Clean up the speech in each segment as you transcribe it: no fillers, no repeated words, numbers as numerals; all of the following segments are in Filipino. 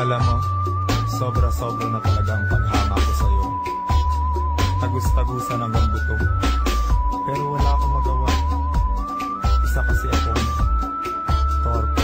Alam mo, sobra-sobra na talaga ang paghanga ko sa'yo. Tagus-tagusan hanggang buto. Pero wala akong magawa. Isa kasi akong torpe.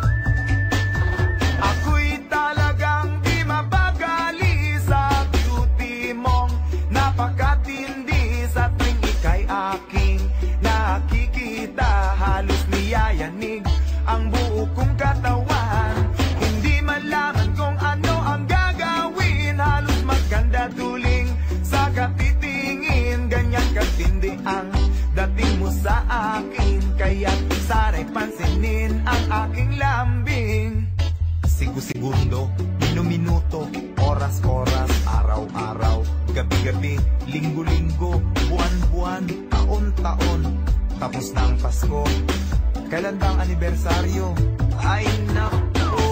Ako'y talagang di mapagali sa beauty mong napakatindi. Sa tuwing ika'y aking nakikita, halos niyayanig ang buo kong katawan. Hindi malaman kung ano ang gagawin, halos maganda tuling sa katitingin. Ganyan katindi ang dating mo sa akin, kaya sana'y pansinin ang aking lambing. Sigu-segundo, minu-minuto, oras-oras, araw-araw, gabi-gabi, linggo-linggo, buwan-buwan, taon-taon. Tapos na ang Pasko, kailan ba ang anibersaryo? Ay nako!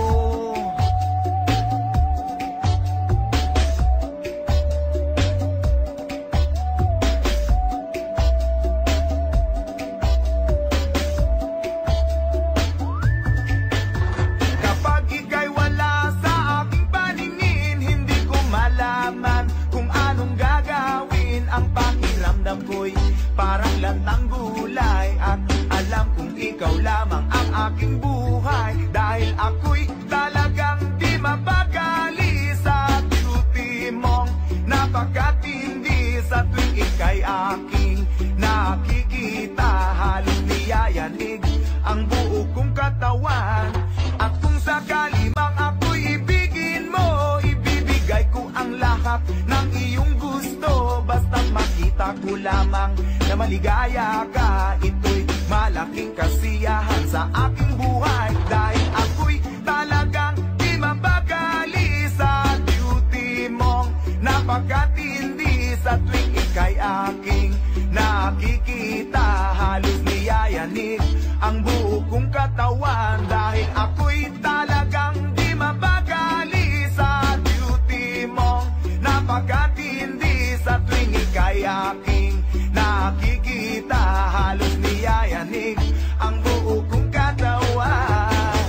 Kapag ika'y wala sa aking paningin, hindi ko malaman kung anong gagawin. Ang pakiramdam ko'y parang lantang gulay, at alam kong ikaw lamang ang aking buhay. Dahil ako'y talagang di mapakali sa beauty mong napakatindi. Sa tuwing ika'y aking nakikita, halos niyayanig ang buo kong katawan. At kung sakali mang ako'y ibigin mo, ibibigay ko ang lahat ng iyong gusto. Basta't makita ko lamang na maligaya ka, ito'y malaking kasiyahan sa aking buhay. Dahil ako'y talagang di mapakali sa beauty mong napakatindi. Sa tuwing ika'y aking nakikita, halos niyayanig ang buo kong katawan. Dahil ako'y talagang di mapakali sa beauty mong napakatindi. Sa tuwing ika'y aking nakikita, halos niyayanig ang buo kong katawan.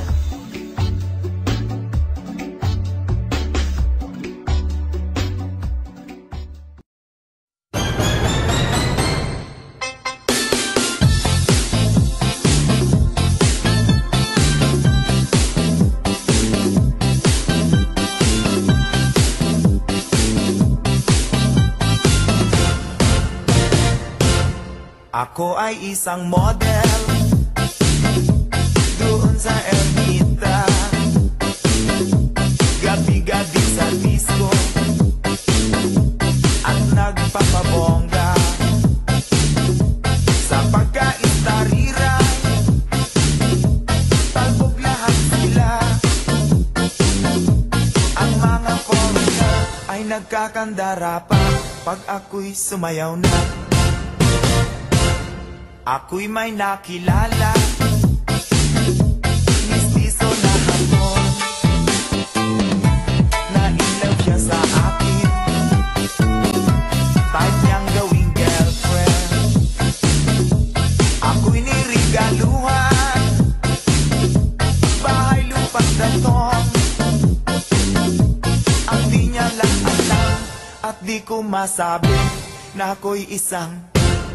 Ako ay isang model doon sa Ermita, gabi-gabi sa disco at nagpapabongga. Sa pagkaistariran, talbog lahat sila. Ang mga foreigner ay nagkakandara pa pag ako'y sumayaw na. Ako'y may nakilala, mistiso na hapon, na-inlove siya sa akin, type niyang gawing girlfriend. Ako'y nirigaluhan, bahay lupa't datong, ang di niya lang alam at di ko masabi na ako'y isang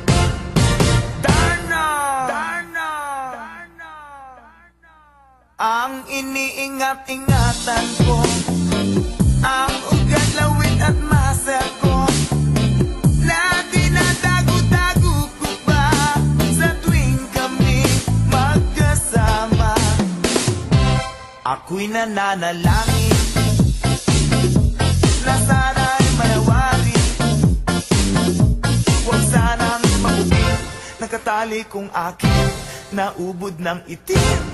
ang iniingat-ingatan ko, ang ugat, lawit at muscle ko, na tinatago-tago ko pa sa tuwing kami magkasama. Ako'y nananalangin na sana'y manawari, huwag sanang maubin, nakatali kong akin na ubod ng itim.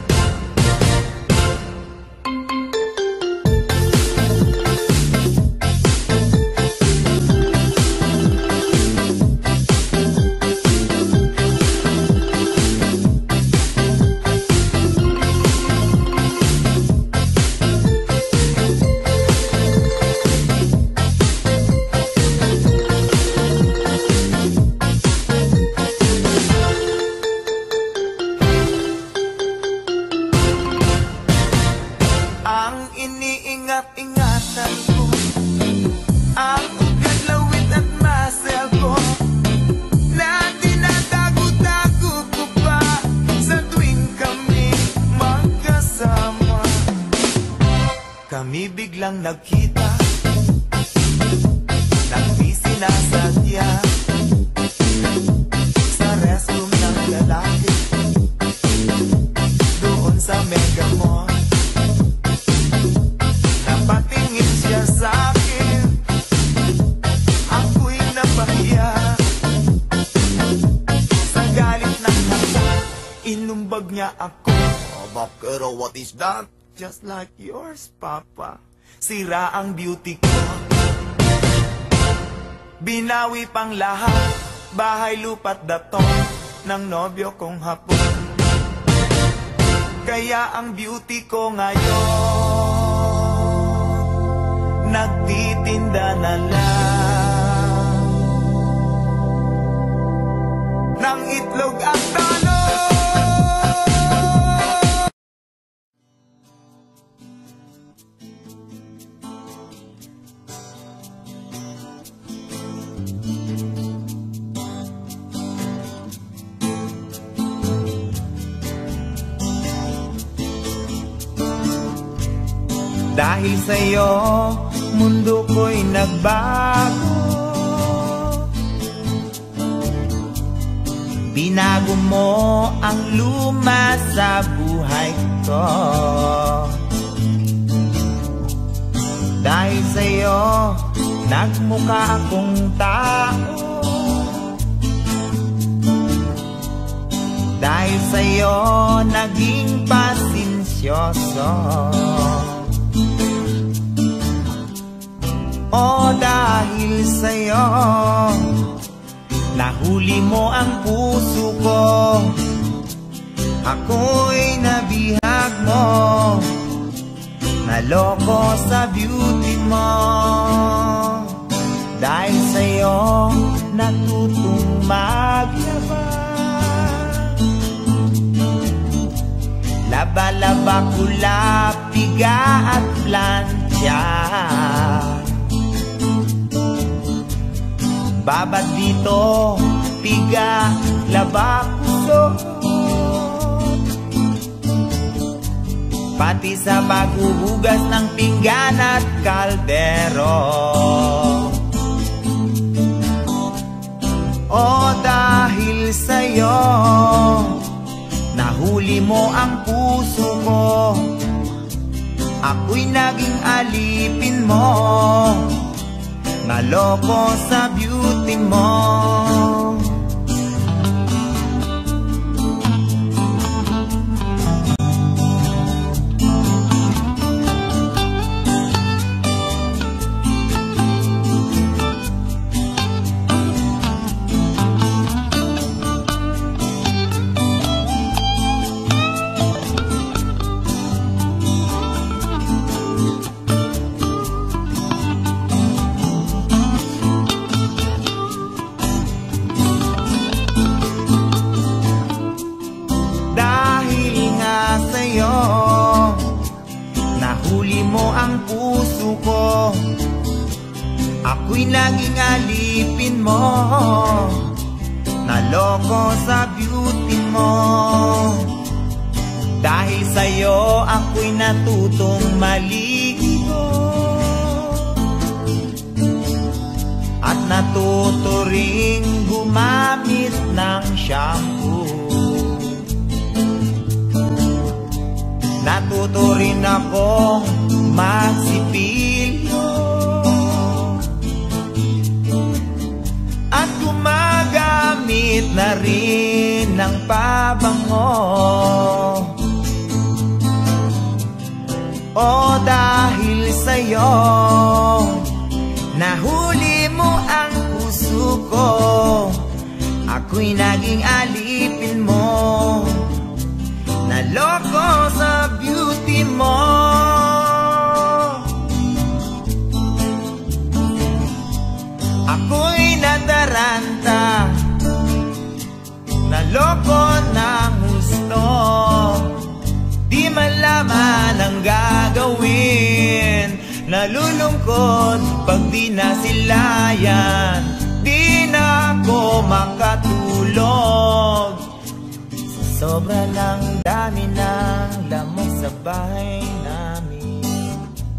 Ang iniingat-ingatan ko, ang ugat, lawit at muscle ko, na tinatago-tago ko pa sa tuwing kami magkasama. Kami biglang nagkita nang di sinasadya sa restroom ng lalaki doon sa Mega Mall. Napatingin siya sa akin, ako'y napahiya. Sa galit ng lahat, inumbag niya ako. Bakero, what is that? Just like yours, Papa. Sira ang beauty ko. Binawi pang lahat, bahay, lupa't dato ng nobyo kong hapon. Kaya ang beauty ko ngayon nagtitinda na lang ng itlog at talong. Dahil sa'yo, mundo ko'y nagbago. Binago mo ang luma sa buhay ko. Dahil sa'yo, nagmukha akong tao. Dahil sa'yo, naging pasensyoso. O dahil sa'yo, nahuli mo ang puso ko. Ako'y nabihag mo, naloko sa beauty mo. Dahil sa'yo, natutong maglaba. Laba-laba, kulap, piga at plancha. Babat dito, tiga, laba, puso. Pati sa paghuhugas ng pinggan at kaldero. O dahil sa'yo, nahuli mo ang puso ko. Ako'y naging alipin mo, naloko sa beauty mo. Nahuli mo ang puso ko, ako'y naging alipin mo, naloko sa beauty mo. Dahil sa'yo, ako'y natutong maligo at natuto ring gumamit ng shampoo. Natuto rin akong magsipilyo at gumagamit na rin ng pabango. O dahil sa'yo, nahuli mo ang puso ko, ako'y naging alipin mo, naloko sa beauty mo. Ako'y nadaranta, naloko ng gusto, di malaman ang gagawin. nalulungkot pag di na sila yan. Di na ako makatulog sa sobra ng dami ng lamok sa bahay namin.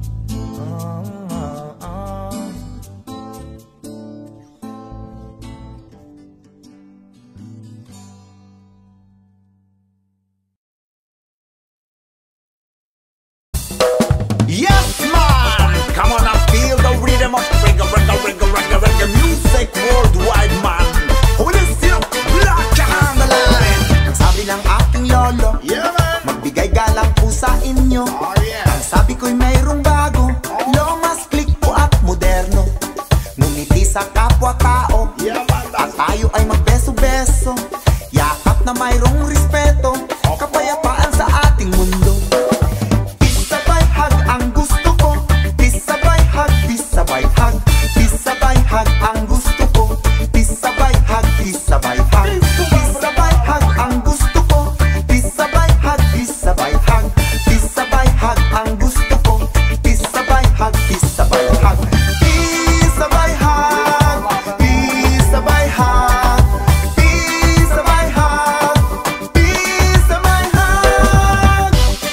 Yes, man! Come on and feel the rhythm of reggae, reggae, reggae, reggae, reggae music worldwide, man! Who is still black on the line? Ang sabi ng aking lolo, Yeah, man! magbigay galang po sa inyo. Oh, yeah! Ang sabi ko'y mayroong bago, lomas, click po at moderno. Ngumiti sa kapwa-tao, Yeah, man! at tayo ay magbeso-beso. Yakap na mayroong respeto, kapayapaan sa ating mundo. Peace sabay hug ang gusto ko. Peace sabay hug, peace sabay hug. Peace sabay hug ang gusto ko. Peace sabay hug, peace sabay hug. Peace sabay hug ang gusto ko. Peace sabay hug, peace sabay hug. Peace sabay hug ang gusto ko. Peace sabay hug, peace sabay hug. Peace sabay hug. Peace sabay hug. Peace sabay hug. Peace sabay hug.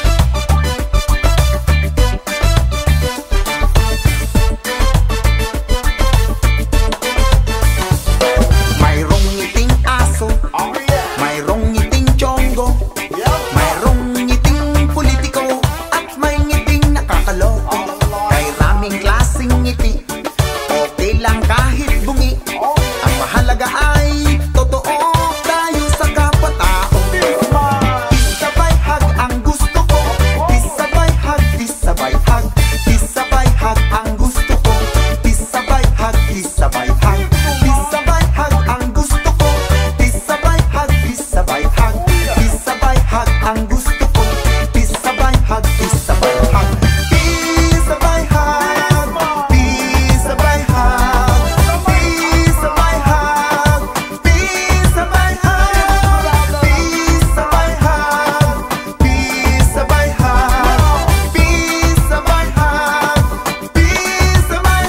Mayroong ngiting aso, Oh, yeah! mayroong ngiting tiyonggo, Yeah! mayroong ngiting politiko, at may ngiting nakakaloko. Kay raming klaseng ngiti, okay lang kahit bungi. Ang mahalaga ay totoo tayo sa kapwa-tao. Peace sabay hug ang gusto ko. Peace sabay hug, peace sabay hug. Peace sabay hug ang gusto ko. Peace sabay hug, peace sabay hug. Peace sabay hug ang gusto ko. Peace sabay hug, peace sabay hug. Peace sabay hug ang gusto ko. Peace sabay hug, peace sabay hug. Peace sabay hug. Peace sabay hug. Peace sabay hug. Peace sabay hug. Peace sabay hug. Peace sabay hug. Peace sabay hug. Peace sabay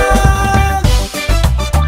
hug.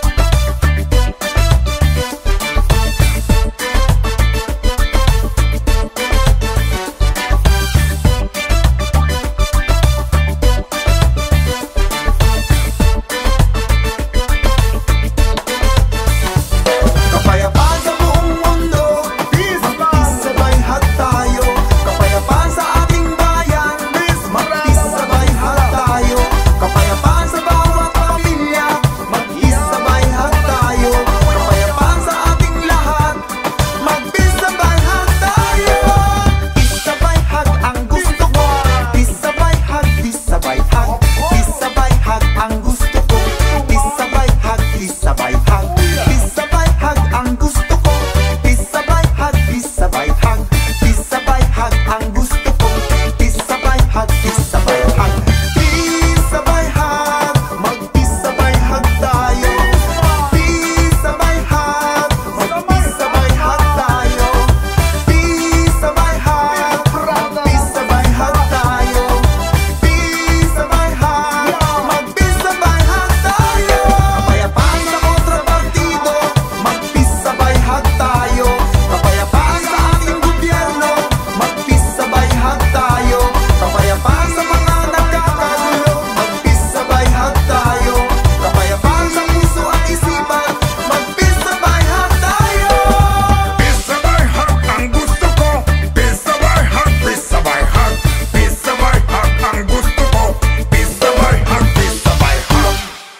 Kapayapaan sa buong mundo, Peace, man! sabay hug tayo. Kapayapaan sa ating bayan, mag-peace sabay hug tayo. Kapayapaan sa bawat pamilya, mag-peace sabay hug tayo. Kapayapaan sa ating lahat, mag-peace sabay hug tayo. Peace sabay hug ang gusto ko. Peace sabay hug, peace sabay hug. Peace sabay hug ang gusto ko. Peace sabay hug, peace sabay hug. Peace sabay hug ang gusto ko. Peace sabay hug, peace sabay hug. Peace sabay hug ang gusto ko. Peace sabay hug, peace sabay hug. Peace sabay hug, mag-peace sabay hug tayo. Peace sabay hug, mag-peace sabay hug tayo. Peace sabay hug, mag-peace sabay hug tayo. Peace sabay hug, mag-peace sabay hug tayo. Kapayapaan sa kontrapartido, mag-peace sabay hug tayo. Kapayapaan sa ating gobyerno, mag-peace sabay hug tayo. Kapayapaan sa mga nagkakagulo, mag-peace sabay hug tayo. Kapayapaan sa puso at isipan, mag-peace sabay hug tayo. Peace sabay hug ang gusto ko. Peace sabay hug, peace sabay hug. Peace sabay hug ang gusto ko. Peace sabay hug, peace sabay hug.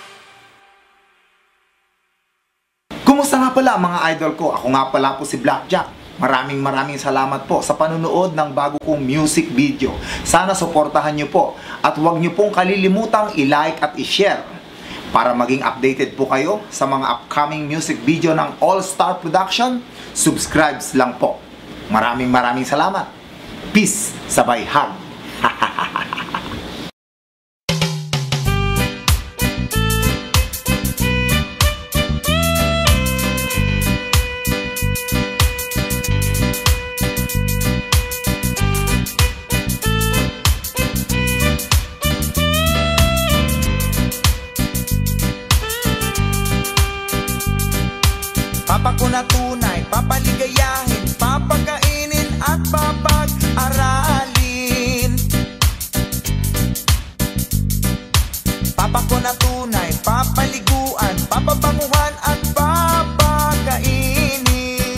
Kumusta nga pala mga idol ko? Ako nga pala po si Blackjack. Maraming salamat po sa panunood ng bago kong music video. Sana suportahan nyo po at huwag nyo pong kalilimutang i-like at i-share para maging updated po kayo sa mga upcoming music video ng All Star Production. Subscribes lang po. Maraming salamat. Peace sabay hug. na tunay, papaligayahin, papakainin at papag-aralin. Papa ko na tunay, papaliguan, papabanguhan at papakainin.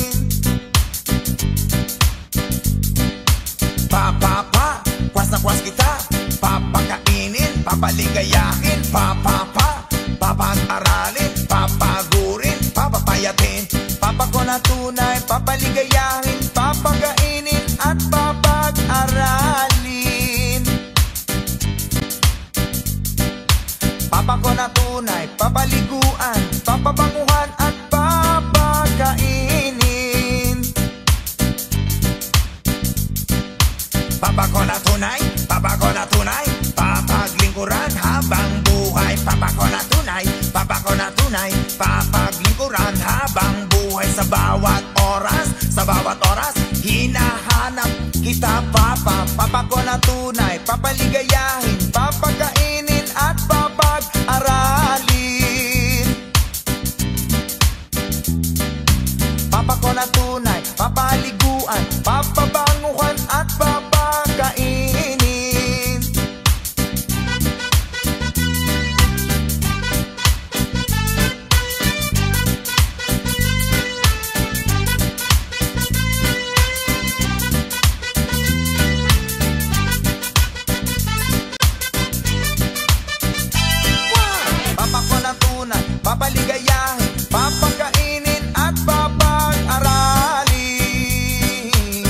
Papa, kwas na kwas kita, papakainin, papaligayahin, papag-aralin, papagurin, papapayatin. Papa ko na tunay, papaligayahin, papakainin at papag-aralin. Papa ko na tunay, papaliguan, papabanguhan at papakainin. Papa ko na tunay, papaglingkuran habang buhay. Papa ko na tunay, papaglingkuran habang buhay. Sa bawat oras, hinahanap kita, Papa. Papa ko na tunay, papaligayahin, papakainin at papag-aralin. Papa ko na tunay, papaliguan, papabanguhan at papakainin. Papa ko na tunay, papaligayahin, papakainin at papag-aralin.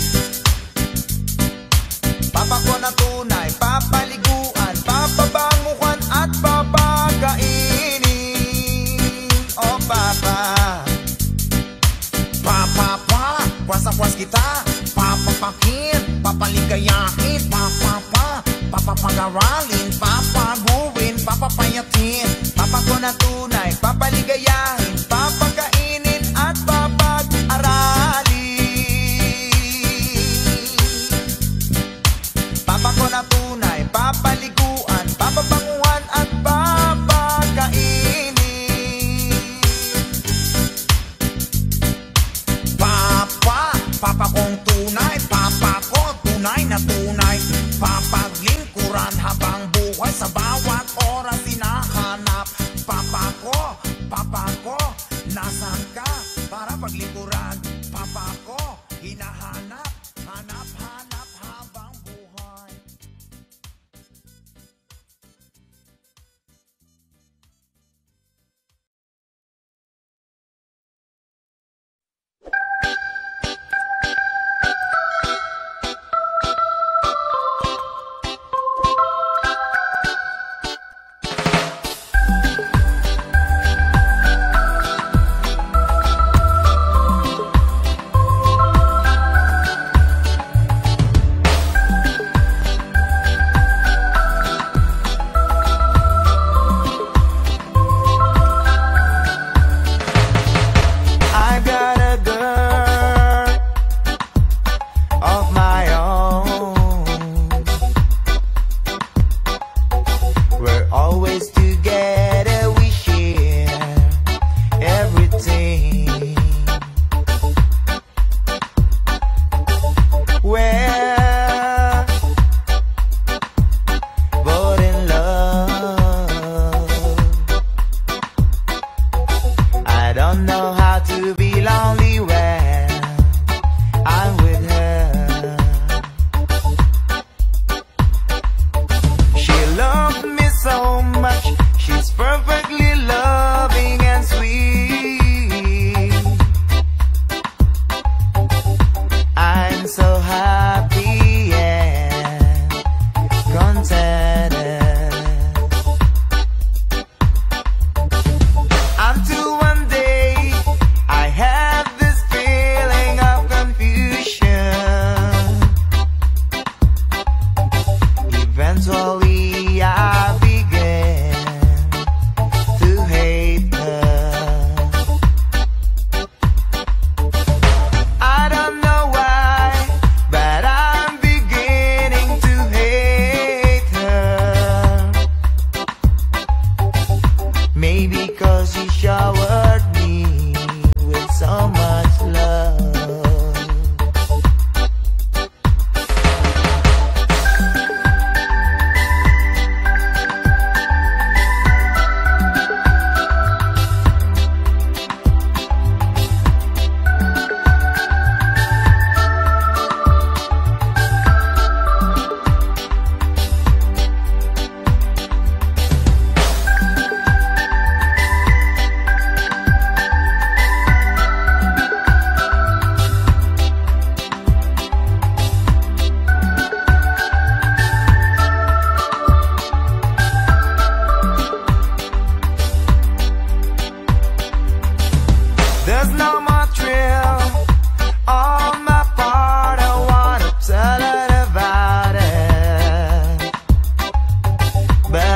Papa ko na tunay, papaliguan, papabanguhan at papakainin. Oh Papa, kwas na kwas kita, papapakin, papaligayahin, papapag-aralin, papagurin, papapayatin. Papa ko na tunay, papaligayahin, papakainin at papag-aralin. Papa ko na tunay, papaliguan, papabanguhan at papakainin. Papa kong tunay, papa ko tunay na tunay, papaglingkuran habang buhay. Sa bawat oras hinahanap, Papa ko, nasaan ka para paglingkuran? Papa ko, hinahanap, hanap habang buhay. She's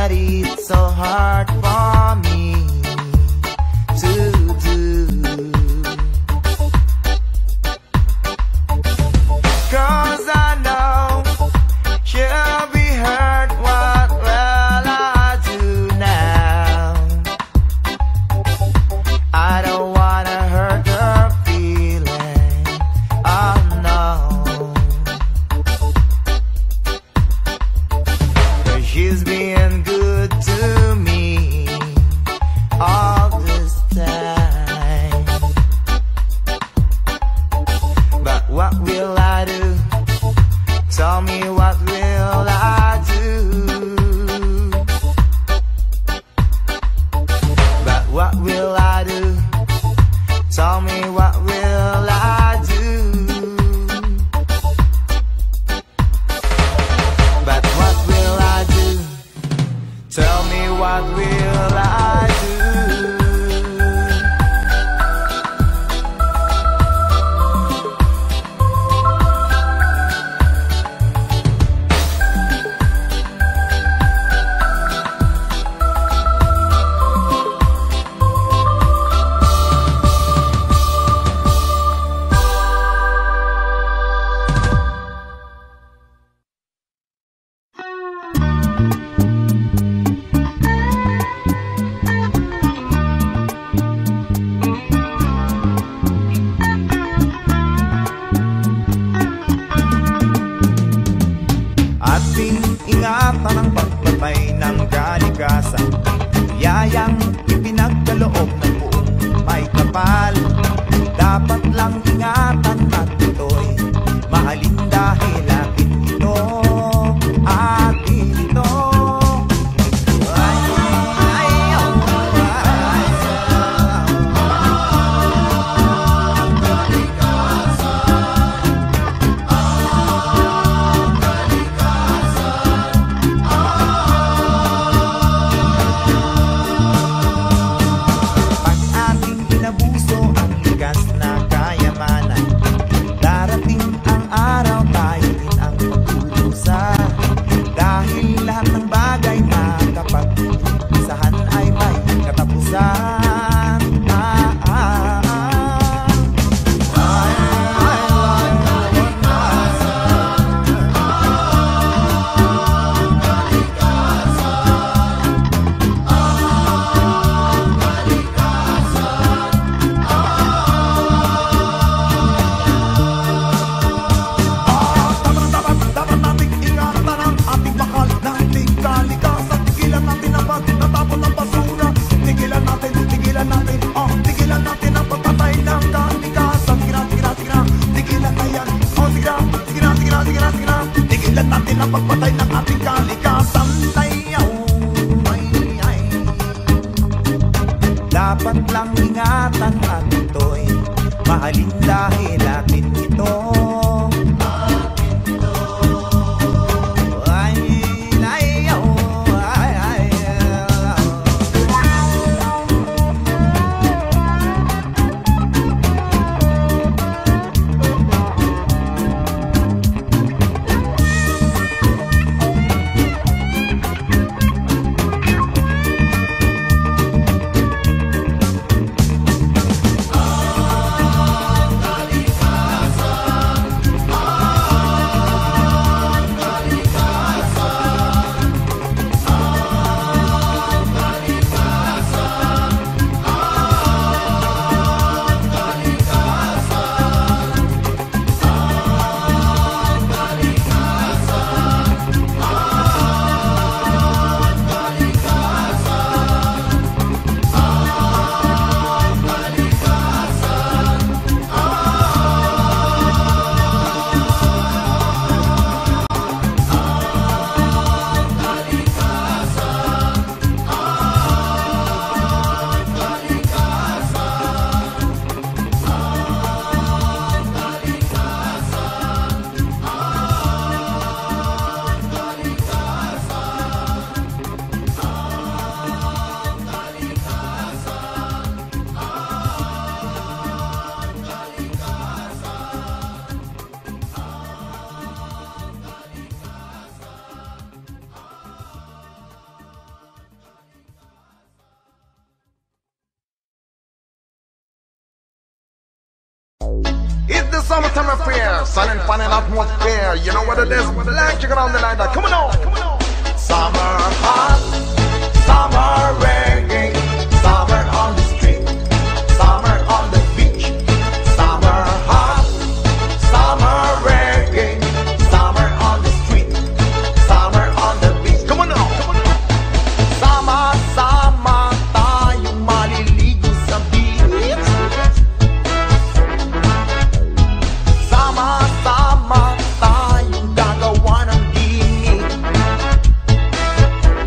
but it's so hard for me to do. 'Cause I know she'll be hurt. What will I do now? I don't wanna hurt her feeling. Oh no. 'Cause she's been good to me all this time. But what will I do? Tell me, what will I do? But what will I do? Tell me, what will I do? But what will I do? Tell me, what will I do? Ating ingatan ang pagpatay ng kalikasan, yayang ipinagkaloob ng buong may kapal. Dapat lang ingatan at ito'y mahalin dahil atin ito, atin ito. Tigilan natin ang pagpatay ng ating kalikasan. Dapat lang ingatan at ito'y mahalin dahil atin ito. summertime affair, sun and fun and atmosphere. You know what it is? Black chicken on the line. Come on, summer hot, summer reggae, summer on the street, summer on the beach, summer hot, summer reggae, summer on the street, summer on the beach. Come on now, sama-sama tayong maliligo sa beach. Sama-sama tayong gagawa ng gimmick.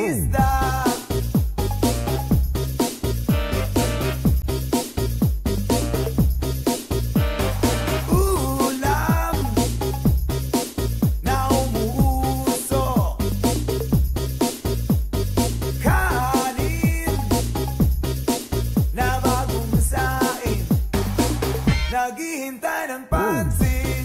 isda. Ulam na umuuso, kanin na bagong sain, naghihintay ng pansin.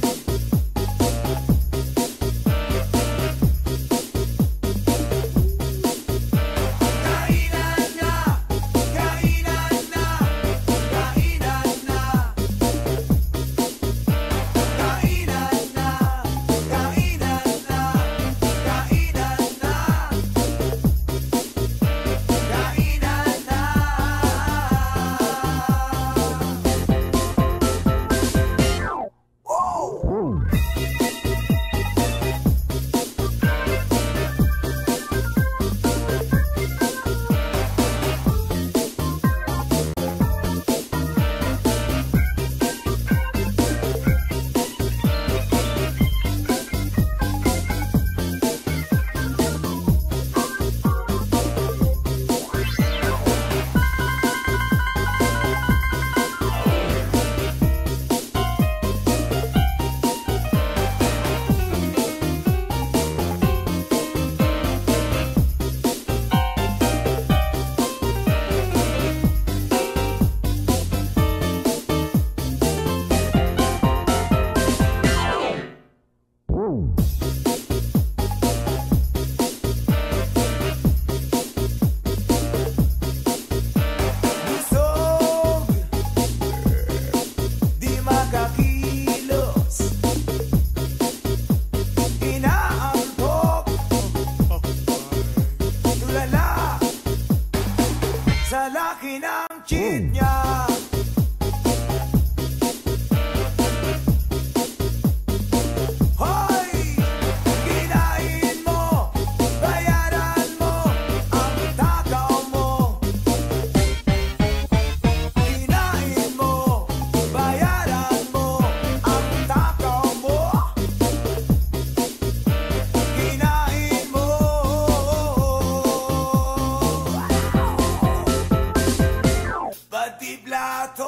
Kainan na, kainan na, kainan na. Kainan na, kainan na, kainan na. Kainan na. Busog, di makakilos, inaantok, tulala sa laki ng cheat niya. Hoy! Kinain mo, bayaran mo ang takaw mo. Kinain mo, bayaran mo ang takaw mo. Kinain mo. Pati plato.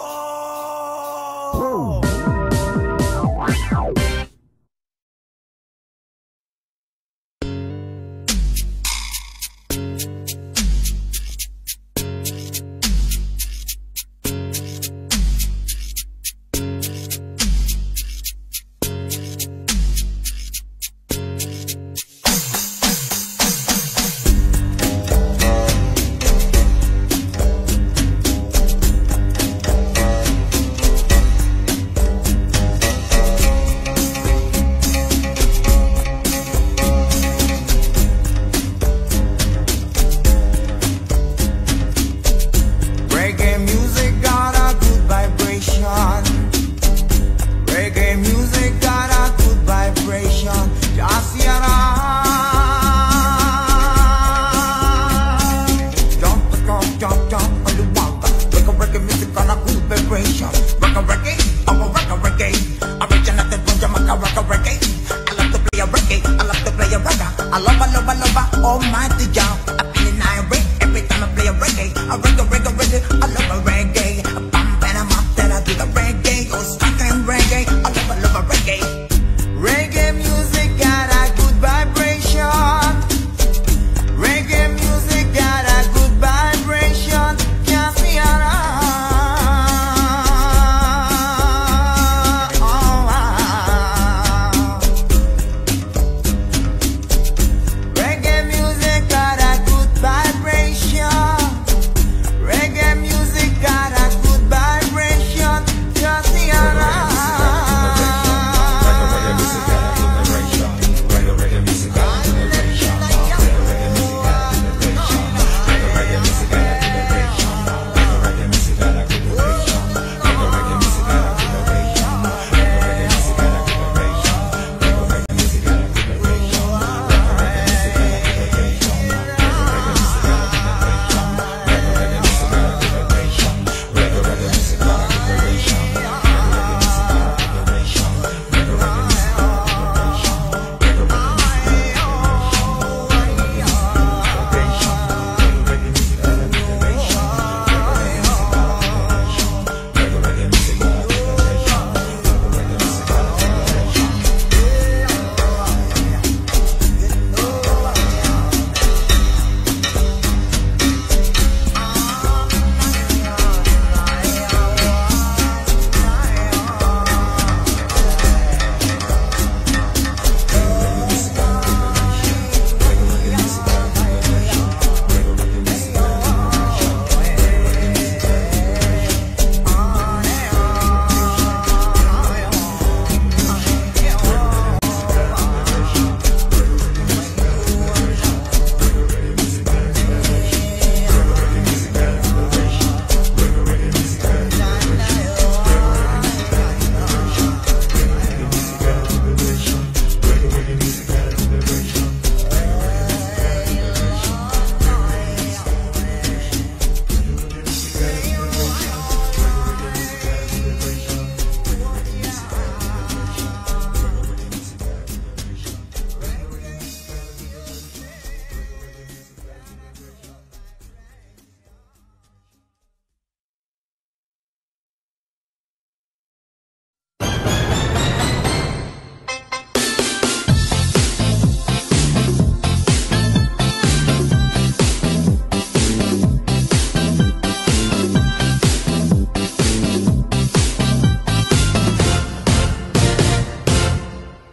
Reggae music got a good vibration. Reggae music got a good vibration. Just hear jump, jump, jump, jump, all you want. Reggae music got a good vibration. Reggae, I'm a reggae. Original from Jamaica, reggae. I love to play a reggae. I love to play a reggae. I love, almighty Jah. I feel in irate every time I play a reggae. A reggae. I love a reggae. A bam, bam, I'm up that I do the reggae. Oh, stuck in reggae. I love a reggae. Reggae music got a good vibration. Reggae music got a good vibration. Just me Reggae music got a good vibration. Reggae music got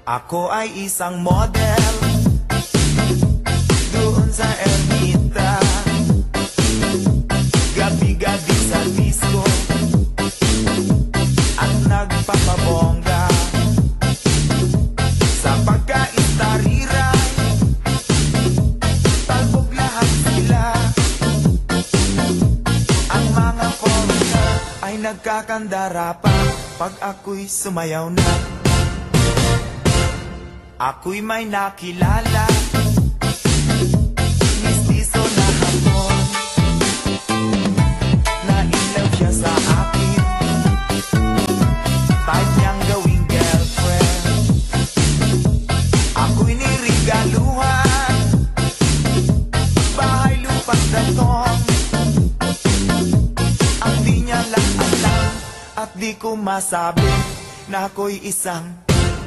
Ako ay isang model doon sa Ermita, gabi-gabi sa disco ang nagpapabongga. Sa pagkaistariray, talbog lahat sila. Ang mga foreigner ay nagkakandara pa pag ako'y sumayaw na. Ako'y may nakilala, mistiso na hapon, na-inlove siya sa akin, type niyang gawing girlfriend. Ako'y nirigaluhan, bahay lupas datong, ang di niya lang alam at di ko masabi na ako'y isang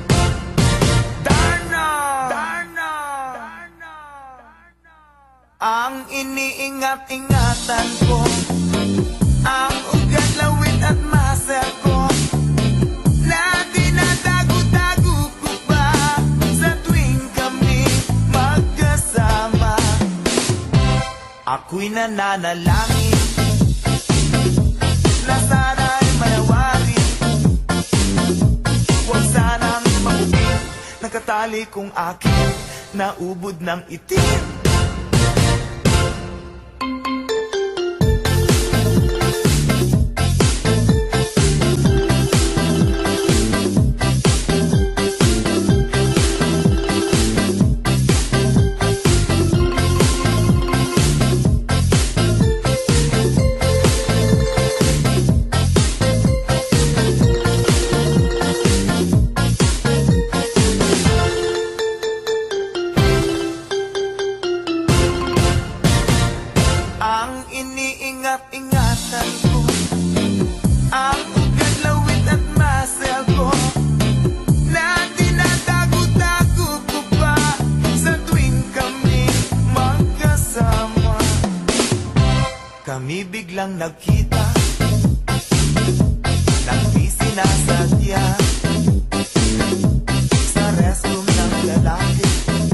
ang iniingat-ingatan ko, ang ugat, lawit at muscle ko, na dinadago-dago ko pa sa tuwing kami magkasama. Ako'y nananalangin na sana'y manawari, huwag sanang mahubing nakatali kong akin na ubod ng itim. Ingatan ko, ang ugat, lawit at muscle ko, na dinadago-dago ko pa sa tuwing kami magkasama. Kami biglang nagkita nang di sinasadya sa restroom ng lalaki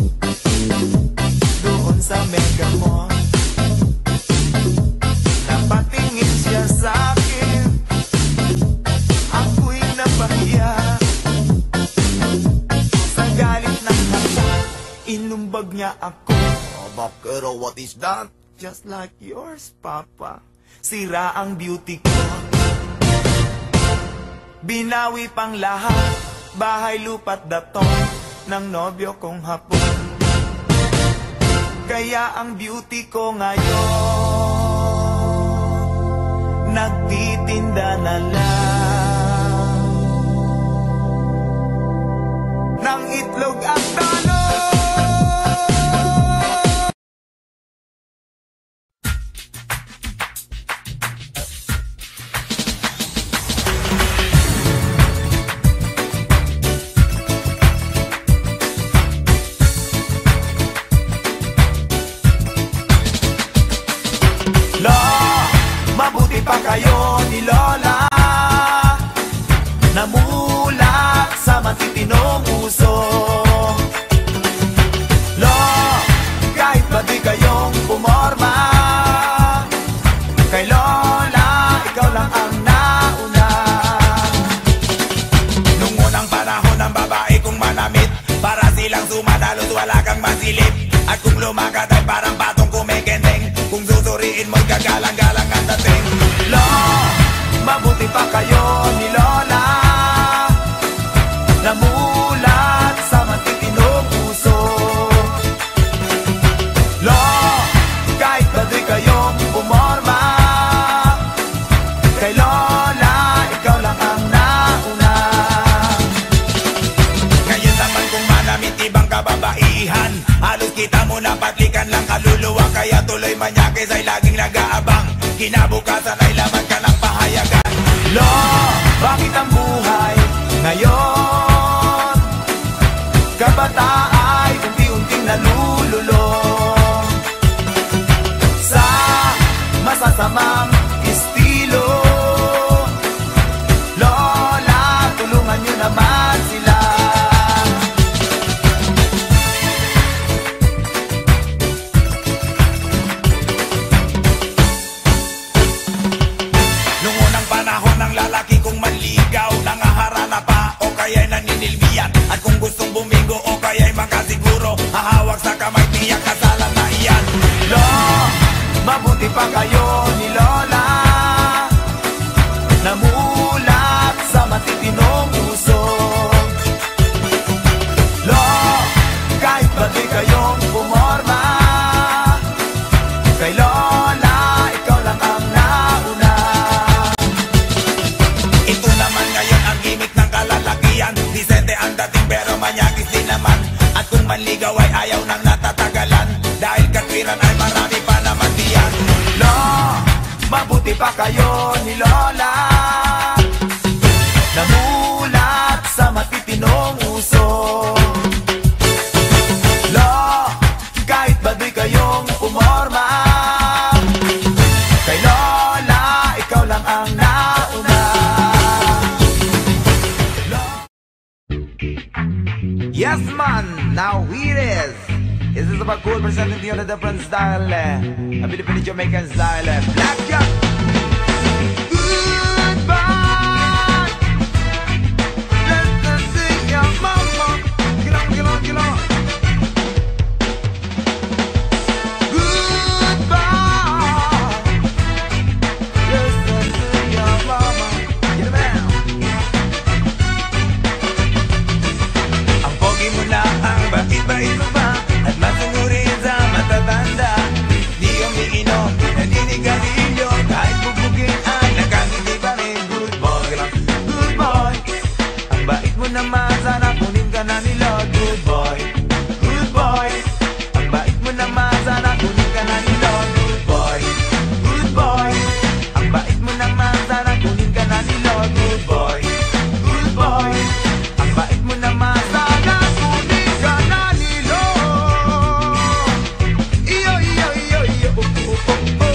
doon sa Mega Mall. Patingin siya sa'kin, ako'y napahiya. Sa galit ng hata, inumbag niya ako. Oh, Bakero, what is that? Just like yours, Papa. Sira ang beauty ko, binawi pang lahat, bahay lupa't datong ng nobyo kong hapon. Kaya ang beauty ko ngayon nagtitinda na lang ng itlog at talong. Mabuti pa kayo ni Lola, namulat sa matitinong uso. Lo, kahit ba di kayong pumorma, kay Lola, ikaw lang ang nauna. Nung unang panahon ng babae kong manamit, para silang sumadalo, wala kang masilip. At kung lumakad ay parang patong kumikendeng, kung susuriin mo'y gagalang-galang ang dating. Lo, mabuti pa kayo ni Lola, namulat sa matitinong puso. Lo, kahit ba di kayong pumorma, kay Lola, ikaw lang ang nauna. Ngayon naman kung manamit ibang kababaihan, halos kita mo na patlikan lang kaluluwa, kaya tuloy manyakis ay laging nag-aabang. Kinabukasan ay laman ka ng pahayagan. Lo, bakit ang buhay ngayon? Kabataan ay unti-unting nalululong sa masasamang estilo. Lola, tulungan nyo naman sila. At kung gustong bumingo o kaya'y makasiguro, hahawak sa kamay, tiyak kasalan na iyan. Lo, mabuti pa kayo ni Lola, namulat sa matitinong puso. Lo, kahit ba di kayong pumorma, kay Lola, ikaw lang ang nauna. Ito naman ngayon ang gimmick ng kalalakihan, disente ang dating pero manyagis din naman. At kung manligaw ay ayaw nang natatagalan, dahil katwiran ay marami pa naman diyan. Lo, mabuti pa kayo ni Lola, namulat sa matitinong uso. Lo, kahit ba di kayong pumorma, kay Lola, ikaw lang ang nauna. Yes man, now here it is. This is about cool presenting to you on a different style, a Filipino Jamaican style, Black Jack. Goodbye. Let's sing your mama. Get on, get on, get on. Goodbye. Listen to your mama. Get him out. Ang pogi mo na ang bakit-bait mo ba? At masunurin sa matatanda. Di umiinom, naninigarilyo, kahit bubugin ay nakangiti pa rin. Good boy, good boy. Ang bait mo naman, sana kunin ka na ni Lord. Good boy, good boy. Ang bait mo naman, sana kunin ka na ni Lord. Good boy, good boy. Ang bait mo naman, sana kunin ka na ni Lord. Good boy, good boy. Ang bait mo naman, sana kunin ka na ni Lord. Iyo, iyo, iyo, iyo, oh, oh, oh, oh.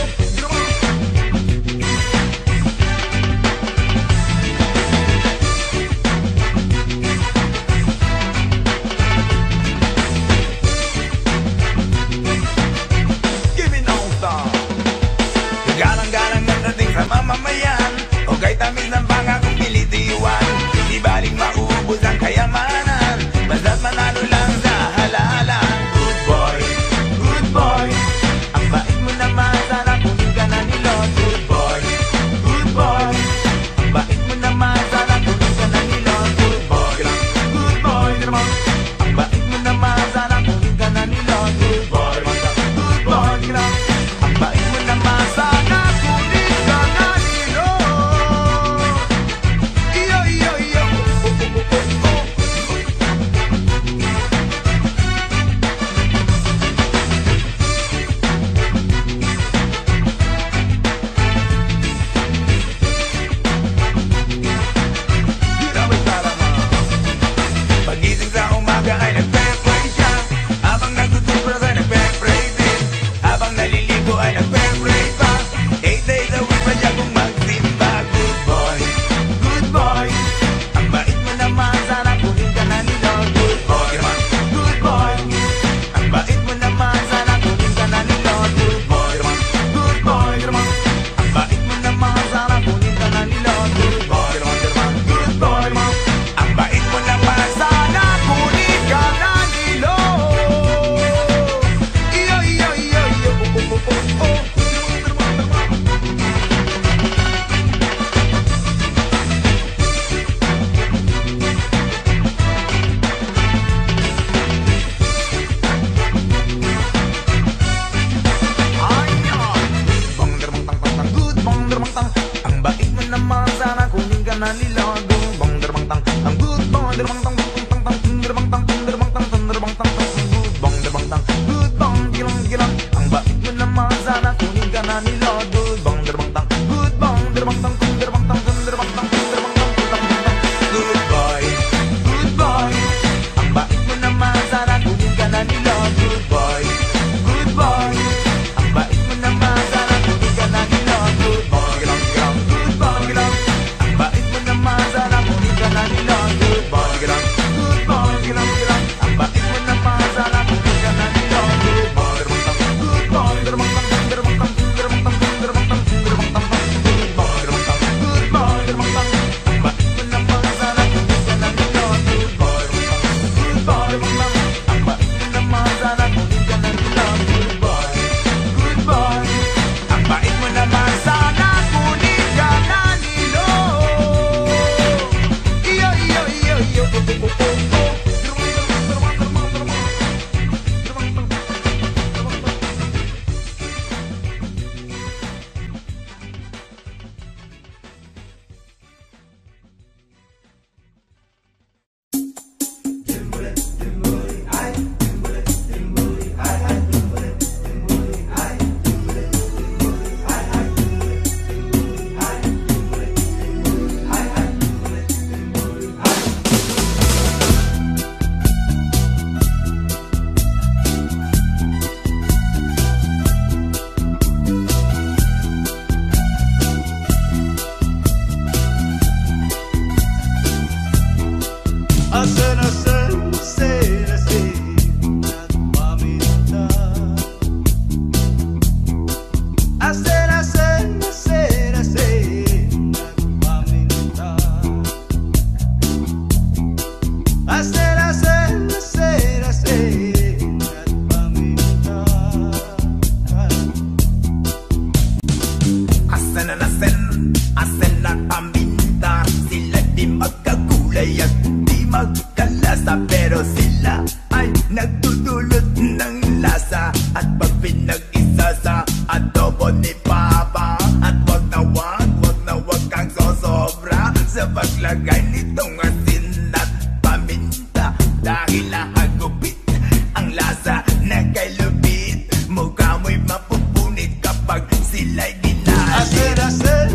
nila ay nagdudulot ng lasa. At pag pinag-isa sa adobo ni Papa, at wag na wag kang sosobra sa paglagay nitong asin at paminta. Dahil nahagupit ang lasa na kay lupit, mukha mo'y mapupunit kapag sila'y dinalit. Asin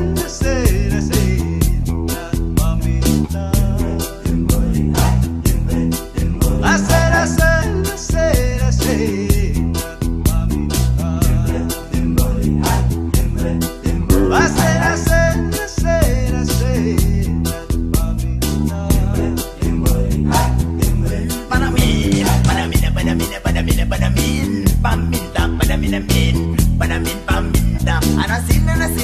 at paminta. Asin at panamin, paminta. Anasin.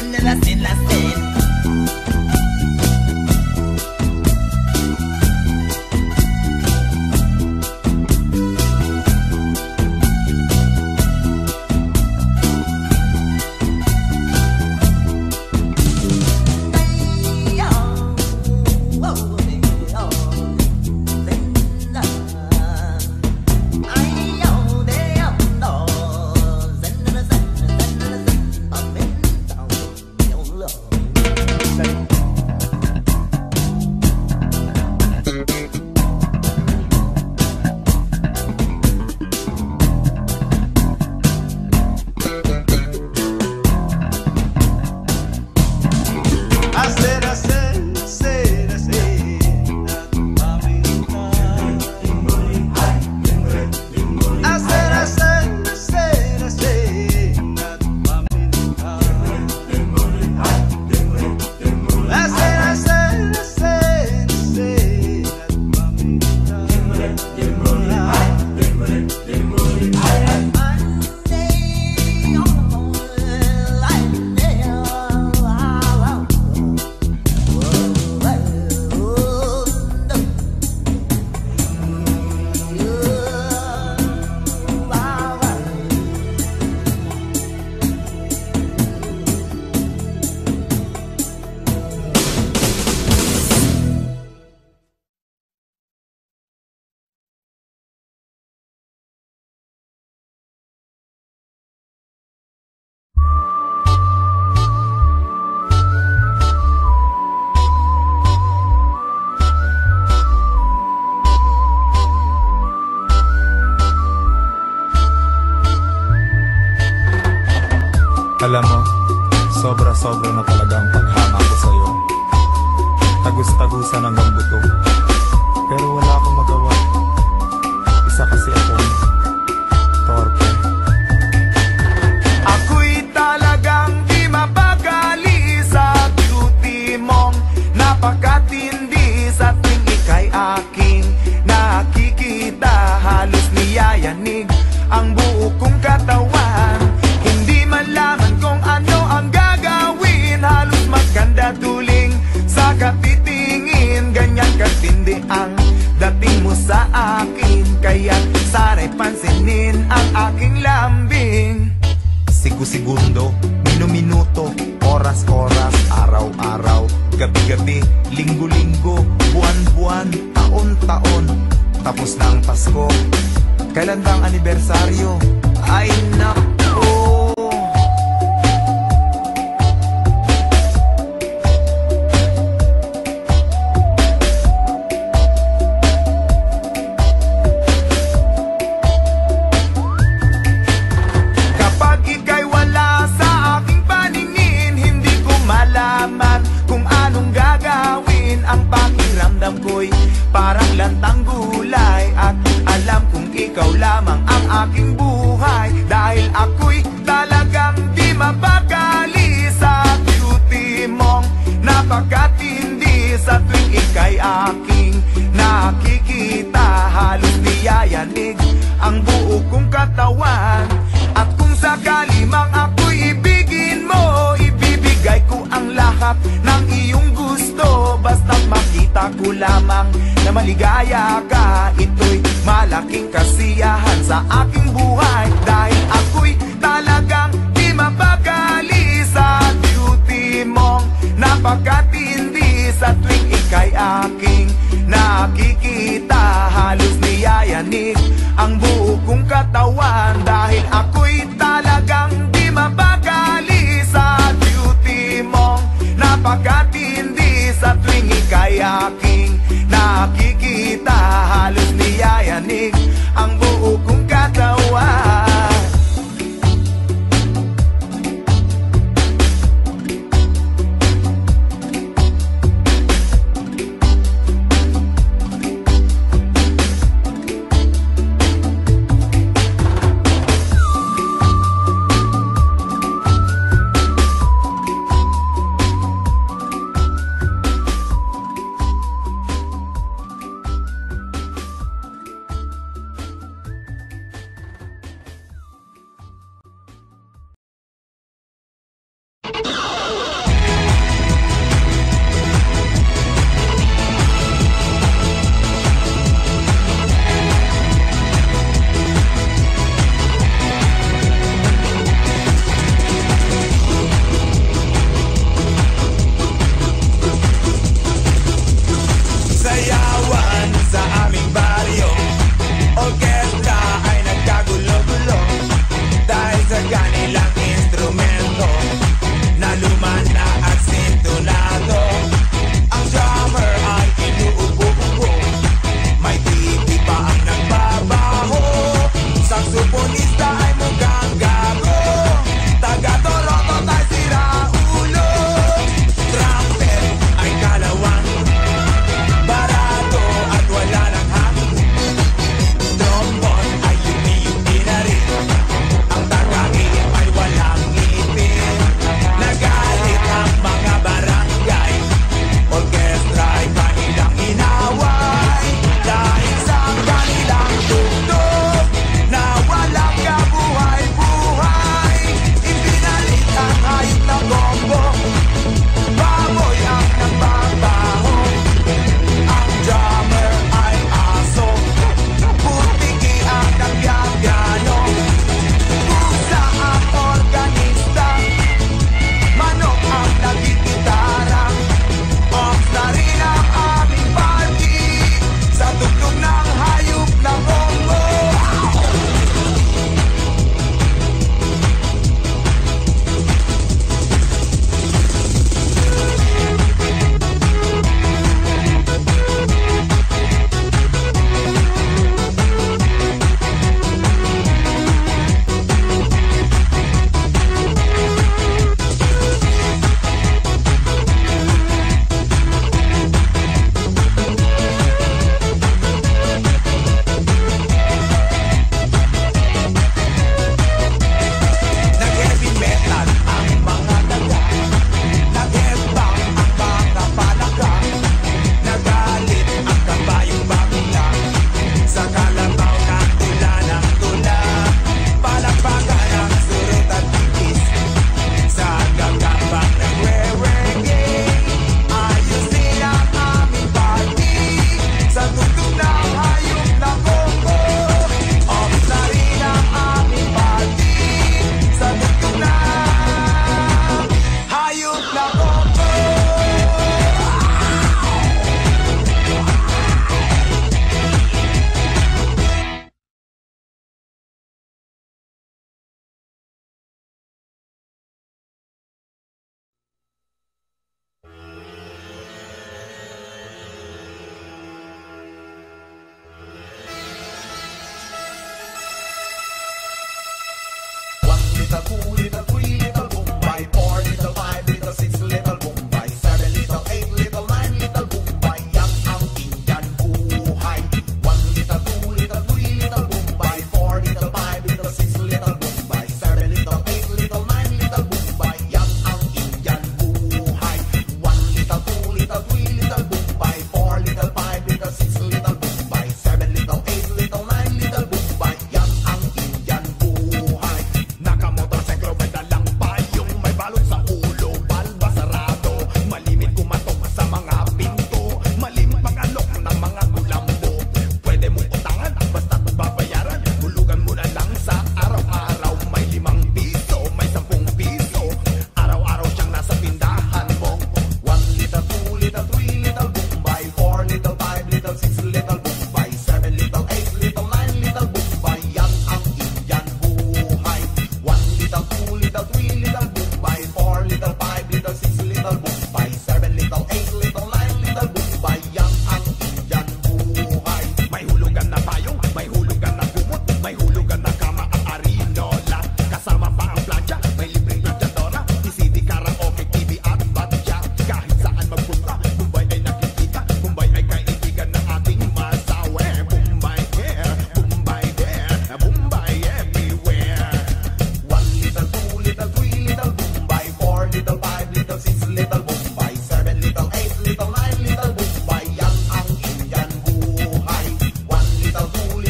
Alam mo, sobra-sobra na talaga ang paghanga ko sa'yo. Tagus-tagusan hanggang buto, pero wala akong magawa. Isa kasi akong torpe. Ako'y talagang di mapakali sa beauty mong napakatindi. Sa tuwing ika'y aking nakikita, halos niyayanig ang buo kong katawan. Hindi malaman kung ano ang gagawin, halos maganda tuling sa katitingin. Ganyan katindi ang dating mo sa akin, kaya sana'y pansinin ang aking lambing. Sigu-segundo, minu-minuto, oras-oras, araw-araw, gabi-gabi, linggo-linggo, buwan-buwan, taon-taon. Tapos na ang Pasko, kailan ba ang anibersaryo? Ay naku! Parang lantang gulay, at alam kong ikaw lamang ang aking buhay. Dahil ako'y talagang di mapakali sa beauty mong napakatindi. Sa tuwing ika'y aking nakikita, halos niyayanig ang buo kong katawan. At kung sakali mang ako'y ibigin mo, ibibigay ko ang lahat ng iyong gusto. Basta't makita ko lamang na maligaya ka, ito'y malaking kasiyahan sa aking buhay. Dahil ako'y talagang di mapakali sa beauty mong napakatindi. Sa tuwing ika'y aking nakikita, halos niyayan yayanig ang buo kong katawan, dahil ako'y talagang di mapagali sa beauty mong napakatindi. Sa tuwing ika'y aking nakikita, halos niyayanig ang buo kong katawan.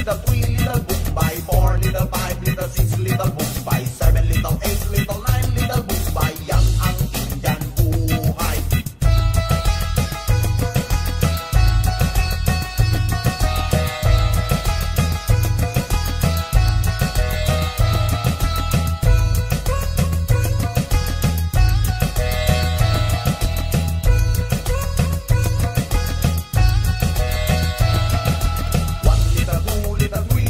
little 3, little Bombay, 4, little 5, little 6, little Bombay, 7, little 8, little 9, little Bombay. Yan ang Indian buhay. One little, 2, little 3,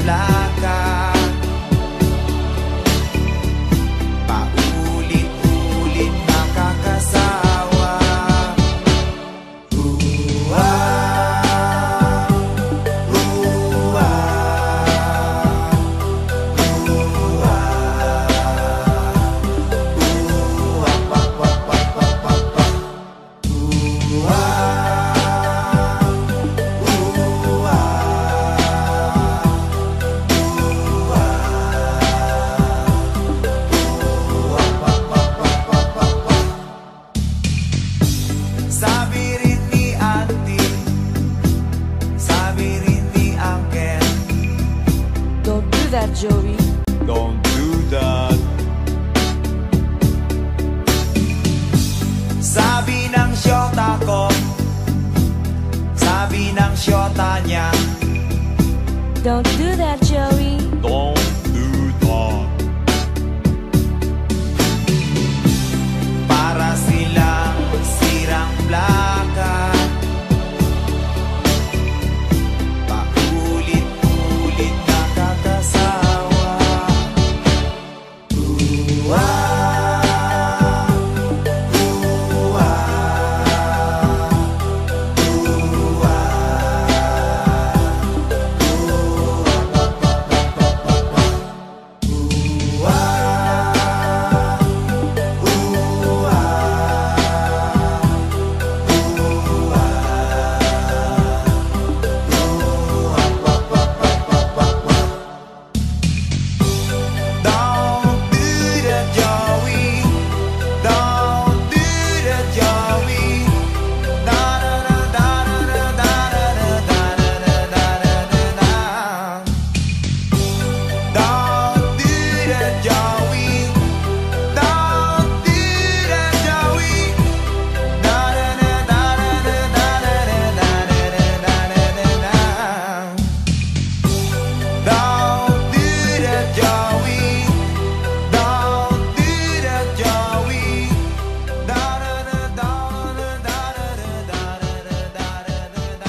plaka. Paulit-ulit nakakasawa. Sabi rin ni auntie, sabi rin ni uncle, Don't do that, Joey. don't do that. Sabi ng syota ko, sabi ng syota niya, Don't do that, Joey. don't do that. Para silang sirang plaka. Paulit-ulit nakakasawa. Don't do that, Joey. Don't do that, Joey. Da da da da da da da da da da. Don't do that, Joey. Don't do that, Joey. Da da da da da da da da. Don't do that, Joey. Don't do that, Joey. Da da da da da da da da da.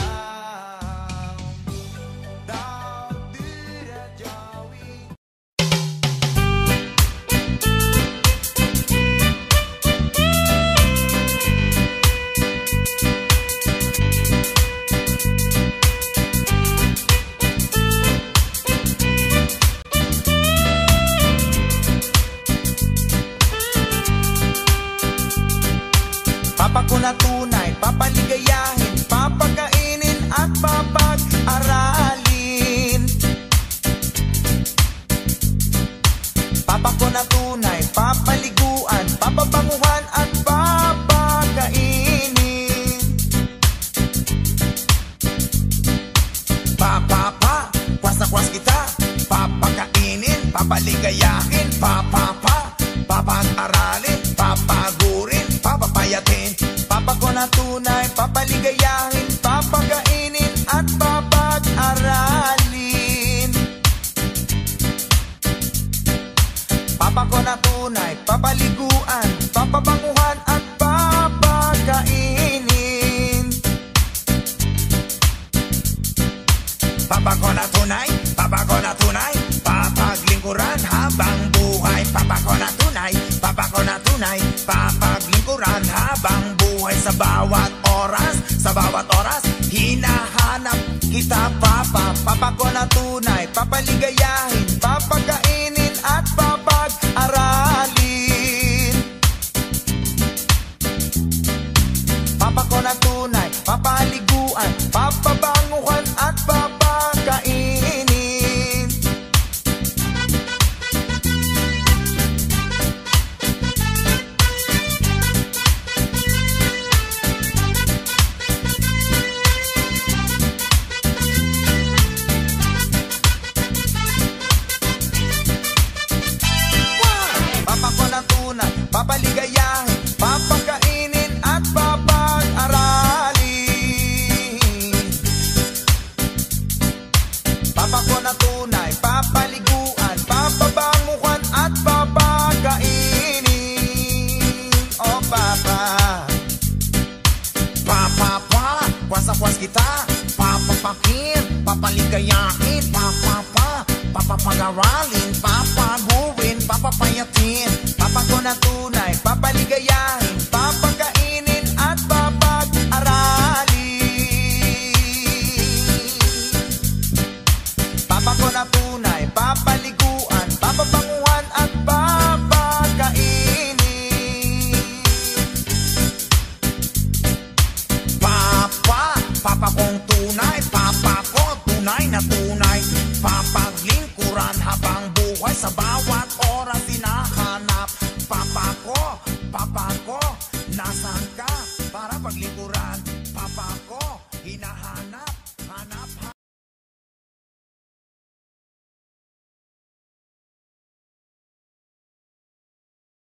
Don't do that, Joey. Papa ko na tunay, papaligayahin, papakainin at papag-aralin. Papa ko na tunay, papaliguan, papabanguhan at papakainin. Papa, kwas-kwas kita, papakainin, papaligayahin, papag-aralin, papagurin, papapayatin. Papa ko na tunay, papaligayahin, papakainin at papag-aralin. Papa ko na tunay, papaliguan, papabanguhan at papakainin. Papa ko na tunay, papaglingkuran habang buhay. Papa ko na tunay, papaglingkuran habang buhay. Sa bawat oras, hinahanap kita, Papa. Papa ko na tunay, papaligayahin, papakainin at papag-aralin. Papa ko na tunay, papaliguan, papabanguhan at papakainin. Paparalin, papagurin, papapayatin, papa ko na tunay